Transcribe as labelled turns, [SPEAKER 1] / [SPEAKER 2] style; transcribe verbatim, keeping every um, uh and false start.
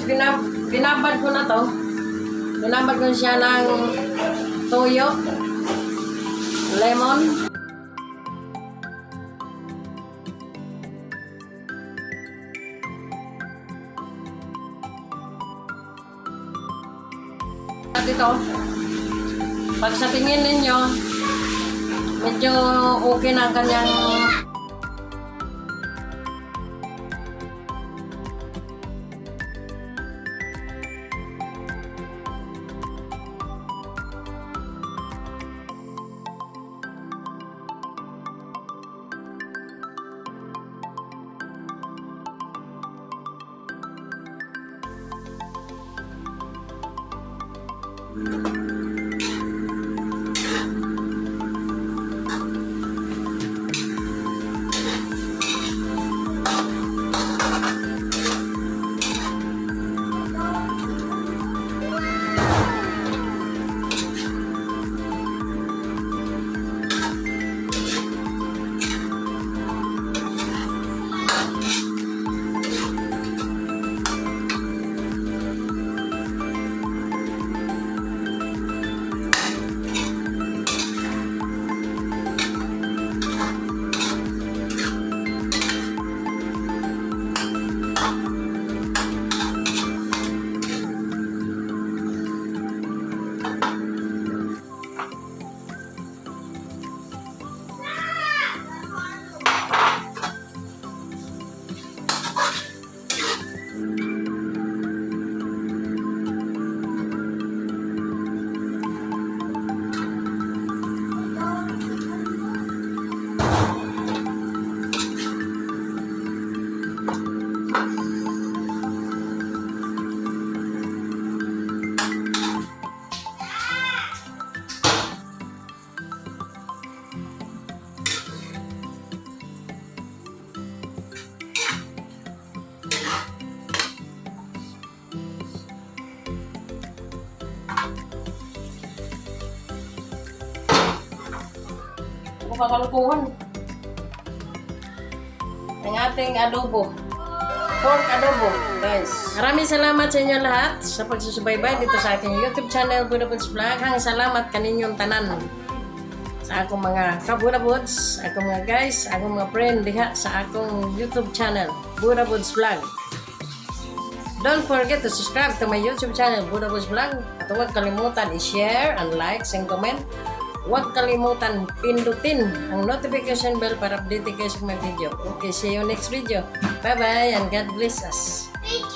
[SPEAKER 1] binab binabad ko na to. Binabad ko siya ng toyo, lemon, at ito, pag sa tingin ninyo, medyo okay na ang kanyang kakalukuhan ang ating adobo, pork adobo, guys. Maraming salamat sa inyo lahat sa pagsusubaybay dito sa ating YouTube channel, Buddha Buds Vlog. Hang salamat kaninyong tanan sa akong mga ka-Buddha Buds, akong mga guys, akong mga friend diha sa akong YouTube channel, Buddha Buds Vlog. Don't forget to subscribe to my YouTube channel, Buddha Buds Vlog. At huwag kalimutan i-share and like and comment. Huwag kalimutan pindutin ang notification bell para update kayo sa mga video. Okay, see you next video. Bye-bye and God bless us.